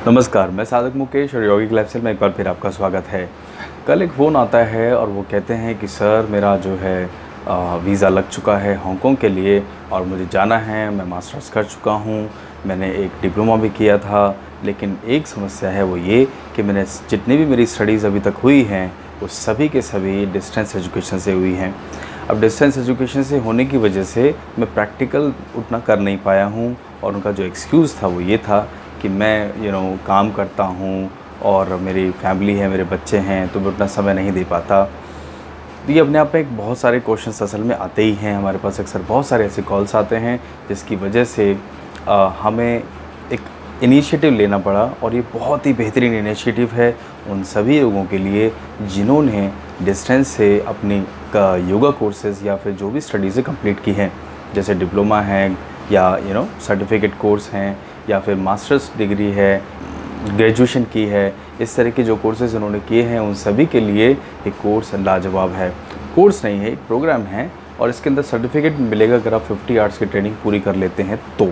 नमस्कार, मैं साधक मुकेश और यौगिक लाइफस्टाइल में एक बार फिर आपका स्वागत है। कल एक फ़ोन आता है और वो कहते हैं कि सर मेरा जो है वीज़ा लग चुका है हांगकांग के लिए और मुझे जाना है। मैं मास्टर्स कर चुका हूँ, मैंने एक डिप्लोमा भी किया था, लेकिन एक समस्या है वो ये कि मैंने जितनी भी मेरी स्टडीज़ अभी तक हुई हैं वो सभी के सभी डिस्टेंस एजुकेशन से हुई हैं। अब डिस्टेंस एजुकेशन से होने की वजह से मैं प्रैक्टिकल उतना कर नहीं पाया हूँ और उनका जो एक्सक्यूज़ था वो ये था कि मैं काम करता हूँ और मेरी फैमिली है, मेरे बच्चे हैं, तो मैं उतना समय नहीं दे पाता। तो ये अपने आप में एक बहुत सारे क्वेश्चंस असल में आते ही हैं हमारे पास। अक्सर बहुत सारे ऐसे कॉल्स आते हैं जिसकी वजह से हमें एक इनिशिएटिव लेना पड़ा और ये बहुत ही बेहतरीन इनिशिएटिव है उन सभी लोगों के लिए जिन्होंने डिस्टेंस से अपनी योगा कोर्सेज़ या फिर जो भी स्टडीज़ें कंप्लीट की हैं, जैसे डिप्लोमा है या सर्टिफिकेट कोर्स हैं या फिर मास्टर्स डिग्री है, ग्रेजुएशन की है। इस तरह के जो कोर्सेज़ उन्होंने किए हैं उन सभी के लिए एक कोर्स लाजवाब है। कोर्स नहीं है, एक प्रोग्राम है और इसके अंदर सर्टिफिकेट मिलेगा अगर आप 50 आवर्स की ट्रेनिंग पूरी कर लेते हैं तो।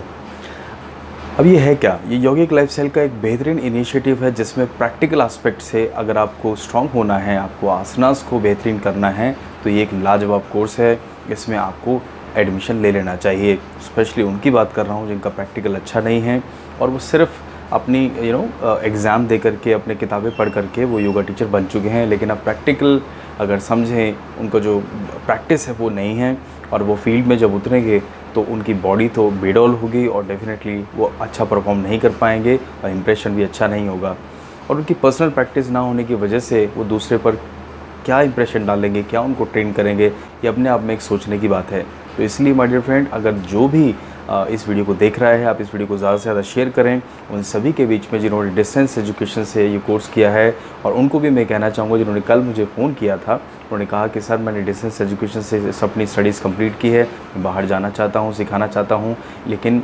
अब ये है क्या? ये यौगिक लाइफस्टाइल का एक बेहतरीन इनिशिएटिव है जिसमें प्रैक्टिकल एस्पेक्ट से अगर आपको स्ट्रॉन्ग होना है, आपको आसनास को बेहतरीन करना है, तो ये एक लाजवाब कोर्स है। इसमें आपको एडमिशन ले लेना चाहिए। स्पेशली उनकी बात कर रहा हूँ जिनका प्रैक्टिकल अच्छा नहीं है और वो सिर्फ अपनी एग्ज़ाम दे करके, अपने किताबें पढ़ करके वो योगा टीचर बन चुके हैं, लेकिन अब प्रैक्टिकल अगर समझें, उनका जो प्रैक्टिस है वो नहीं है और वो फील्ड में जब उतरेंगे तो उनकी बॉडी तो बेडॉल होगी और डेफिनेटली वो अच्छा परफॉर्म नहीं कर पाएंगे और इम्प्रेशन भी अच्छा नहीं होगा। और उनकी पर्सनल प्रैक्टिस ना होने की वजह से वो दूसरे पर क्या इंप्रेशन डालेंगे, क्या उनको ट्रेन करेंगे, ये अपने आप में एक सोचने की बात है। तो इसलिए माय डियर फ्रेंड, अगर जो भी इस वीडियो को देख रहा है, आप इस वीडियो को ज़्यादा से ज़्यादा शेयर करें उन सभी के बीच में जिन्होंने डिस्टेंस एजुकेशन से ये कोर्स किया है। और उनको भी मैं कहना चाहूँगा जिन्होंने कल मुझे फ़ोन किया था, उन्होंने कहा कि सर मैंने डिस्टेंस एजुकेशन से अपनी स्टडीज़ कंप्लीट की है, मैं बाहर जाना चाहता हूँ, सिखाना चाहता हूँ, लेकिन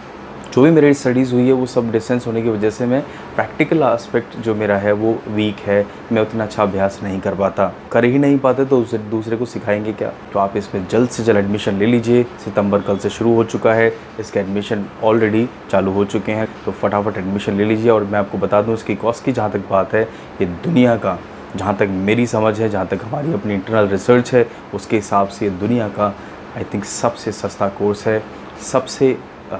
जो भी मेरी स्टडीज़ हुई है वो सब डिस्टेंस होने की वजह से मैं प्रैक्टिकल एस्पेक्ट जो मेरा है वो वीक है, मैं उतना अच्छा अभ्यास नहीं कर पाता। कर ही नहीं पाते तो दूसरे को सिखाएंगे क्या? तो आप इसमें जल्द से जल्द एडमिशन ले लीजिए। सितंबर कल से शुरू हो चुका है, इसके एडमिशन ऑलरेडी चालू हो चुके हैं, तो फटाफट एडमिशन ले लीजिए। और मैं आपको बता दूँ इसकी कॉस्ट की जहाँ तक बात है, ये दुनिया का, जहाँ तक मेरी समझ है, जहाँ तक हमारी अपनी इंटरनल रिसर्च है, उसके हिसाब से दुनिया का आई थिंक सबसे सस्ता कोर्स है, सबसे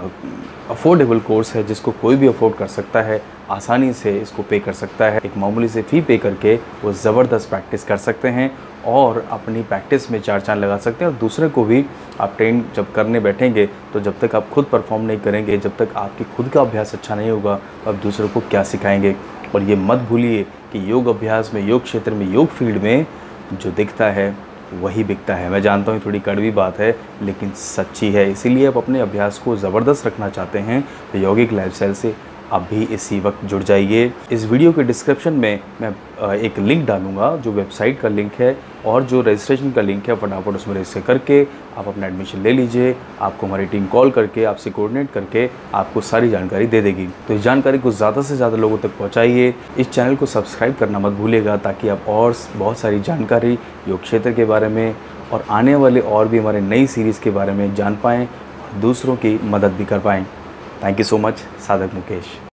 अफोर्डेबल कोर्स है जिसको कोई भी अफोर्ड कर सकता है, आसानी से इसको पे कर सकता है। एक मामूली से फ़ी पे करके वो ज़बरदस्त प्रैक्टिस कर सकते हैं और अपनी प्रैक्टिस में चार चांद लगा सकते हैं। और दूसरे को भी आप ट्रेन जब करने बैठेंगे तो जब तक आप खुद परफॉर्म नहीं करेंगे, जब तक आपकी खुद का अभ्यास अच्छा नहीं होगा, तो आप दूसरों को क्या सिखाएंगे। और ये मत भूलिए कि योग अभ्यास में, योग क्षेत्र में, योग फील्ड में जो दिखता है वही बिकता है। मैं जानता हूँ थोड़ी कड़वी बात है लेकिन सच्ची है। इसीलिए आप अपने अभ्यास को ज़बरदस्त रखना चाहते हैं तो यौगिक लाइफस्टाइल से अभी इसी वक्त जुड़ जाइए। इस वीडियो के डिस्क्रिप्शन में मैं एक लिंक डालूंगा जो वेबसाइट का लिंक है और जो रजिस्ट्रेशन का लिंक है। फटाफट उसमें रजिस्टर करके आप अपना एडमिशन ले लीजिए। आपको हमारी टीम कॉल करके, आपसे कोऑर्डिनेट करके आपको सारी जानकारी दे देगी। तो इस जानकारी को ज़्यादा से ज़्यादा लोगों तक पहुँचाइए। इस चैनल को सब्सक्राइब करना मत भूलिएगा ताकि आप और बहुत सारी जानकारी योग क्षेत्र के बारे में और आने वाले और भी हमारे नई सीरीज़ के बारे में जान पाएँ और दूसरों की मदद भी कर पाएँ। Thank you so much. साधक मुकेश।